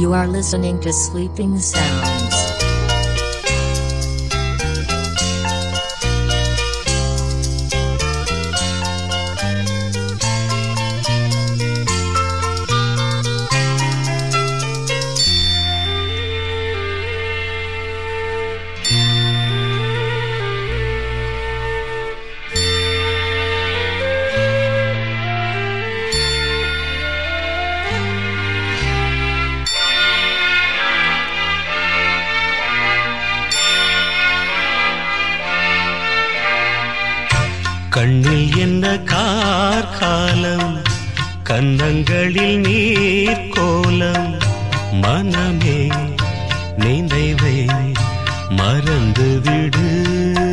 You are listening to Sleeping Sounds. கண்ணில் என்ன கார்காலம், கன்னங்களில் நீர் கோலம், மனமே நினைவை மறந்து விடு.